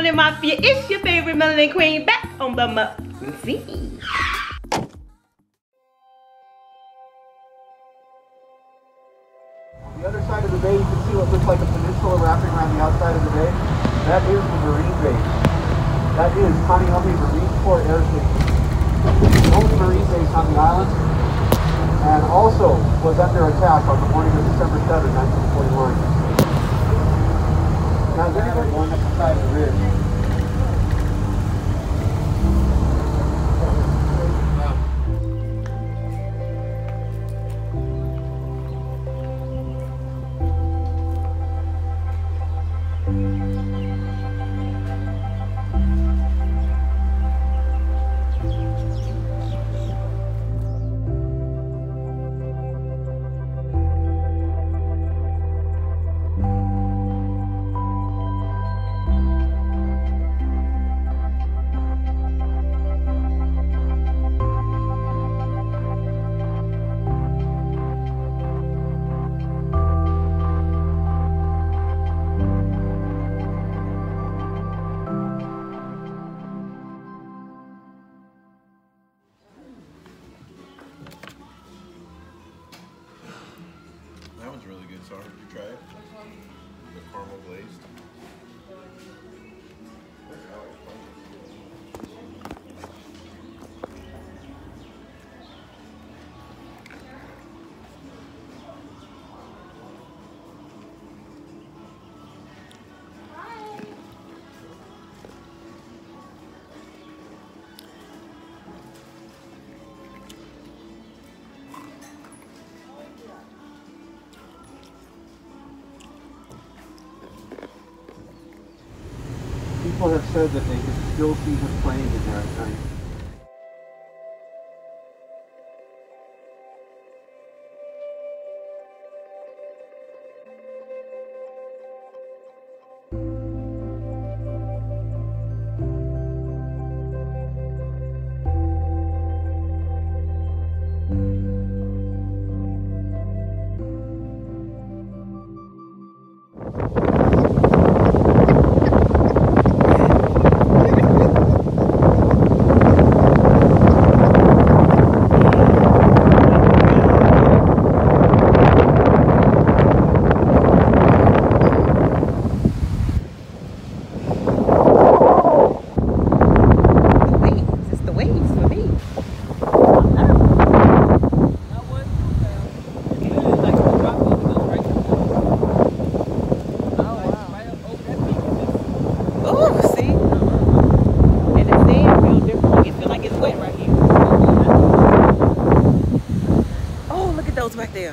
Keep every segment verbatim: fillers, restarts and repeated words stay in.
Melanin Mafia. It's your favorite Melanin Queen back on the Muffin Feed. The other side of the bay, you can see what looks like a peninsula wrapping around the outside of the bay. That is the Marine base. That is Kaneohe Marine Corps Air Station. The only Marine base on the island, and also was under attack on the morning of December seventh, nineteen forty-one. Now, is anybody going up the side of the ridge? That one's really good, Sarah. Did you try it? The caramel glazed. People have said that they can still see him playing in there at night. Back there.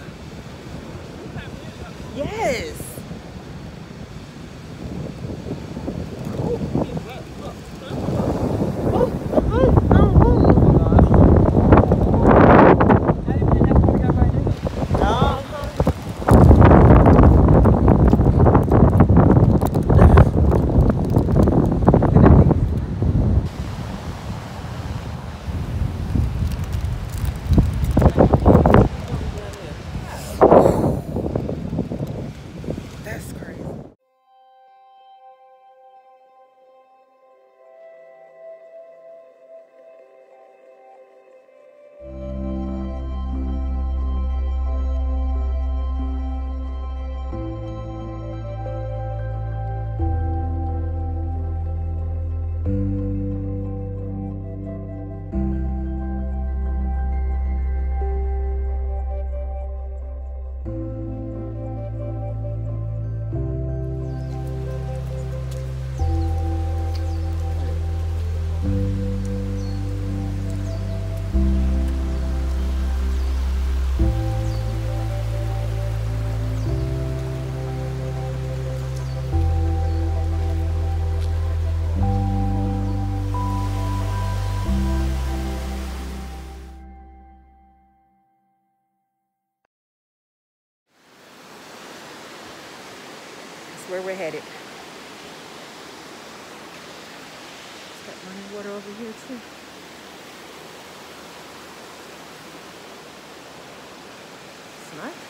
Yes. Where we're headed. It's got running water over here too. It's nice.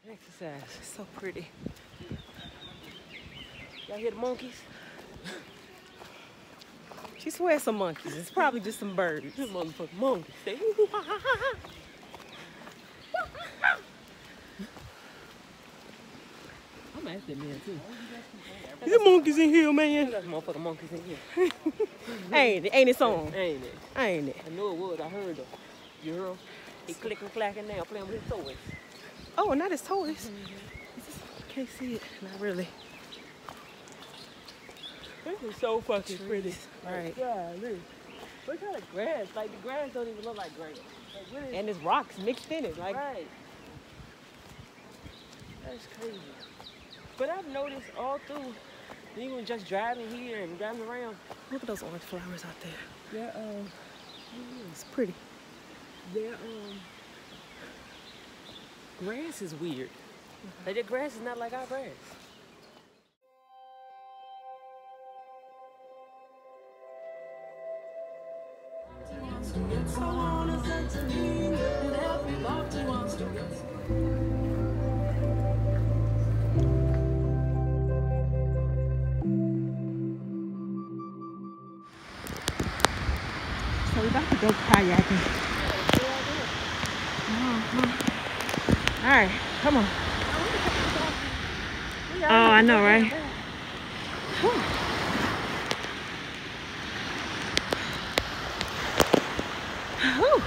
Exercise. So pretty. Y'all hear the monkeys? She swears some monkeys. It's probably just some birds. Them motherfucking monkeys. They woo ha ha ha ha. I'm asking man too. There's monkeys in here, man. There's motherfucking monkeys in here. Ain't it? Ain't it song? Ain't it? Ain't it? I know it was. I heard them. You heard him? He clicking, clacking now, playing with his toys. Oh, not his toys. Can't see it. Not really. This is so fucking pretty. Right. Golly. What kind of grass? Like the grass don't even look like grass. Like, what is And there's rocks mixed in it. Like, right. That's crazy. But I've noticed all through, even just driving here and driving around. look at those orange flowers out there. Yeah, um, It's pretty. their um grass is weird. Like their grass is not like our grass. So we about to go kayaking. Uh-huh. All right, come on. Oh, I know, right? Whew. Whew.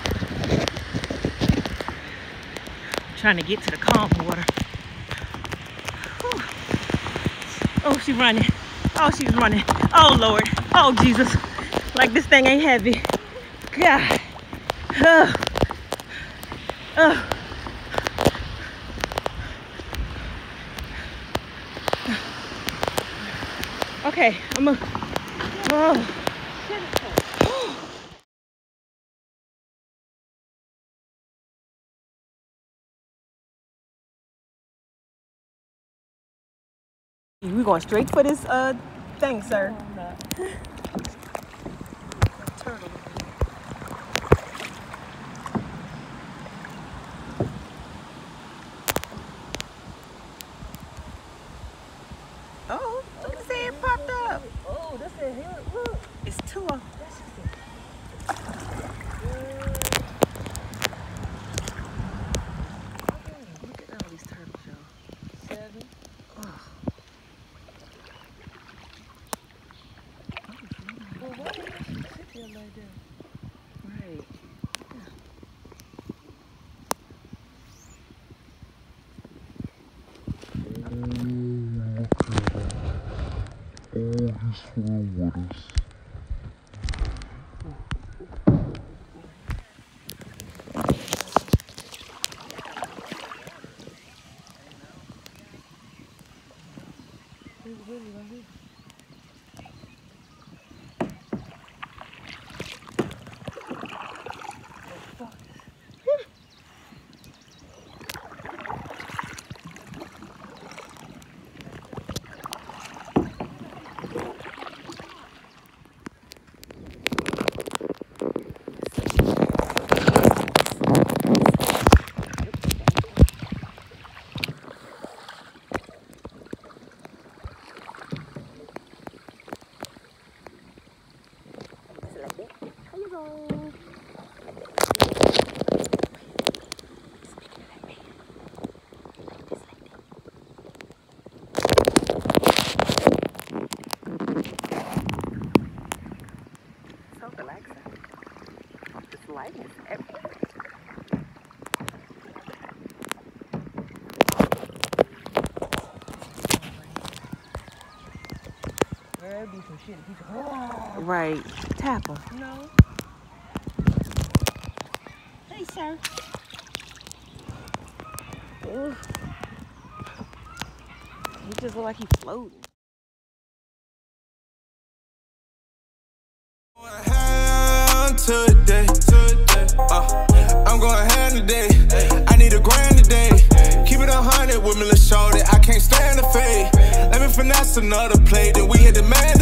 Trying to get to the calm water. Whew. Oh, she's running. Oh, she's running. Oh, Lord. Oh, Jesus. Like this thing ain't heavy. God. Oh. Oh. Okay, I'm a. Oh. We going straight for this uh thing, sir. Turtle. Oh, look at that popped up. Oh, that's a hill. Look. It's two of them. Look at all these turtles, y'all. Seven. Oh. Well, why did she sit there like that? Right. So relaxing. This light is everywhere. There'd be some shit. People, oh, Right. Tap them. no. Hey, sir. Ugh. He just look like he's floating. Today, today, uh, I'm going hand today. I need a grand today. Keep it a hundred with me, let's show that I can't stand the fade. Let me finesse another plate, then we hit the man